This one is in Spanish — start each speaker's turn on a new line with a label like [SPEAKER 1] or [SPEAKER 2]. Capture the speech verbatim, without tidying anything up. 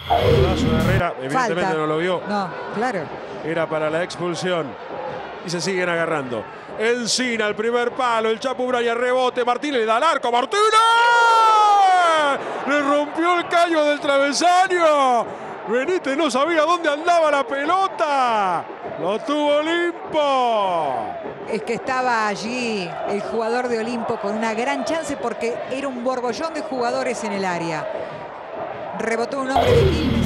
[SPEAKER 1] Golazo de Herrera, evidentemente
[SPEAKER 2] Falta.
[SPEAKER 1] no lo vio.
[SPEAKER 2] No, claro.
[SPEAKER 1] Era para la expulsión. Y se siguen agarrando. Encina, el primer palo, el Chapu Braya, rebote, Martínez le da al arco, ¡Martínez! Le rompió el caño del travesaño. Benítez no sabía dónde andaba la pelota. Lo tuvo Olimpo.
[SPEAKER 2] Es que estaba allí el jugador de Olimpo con una gran chance porque era un borbollón de jugadores en el área. Rebotó un hombre de Quilmes.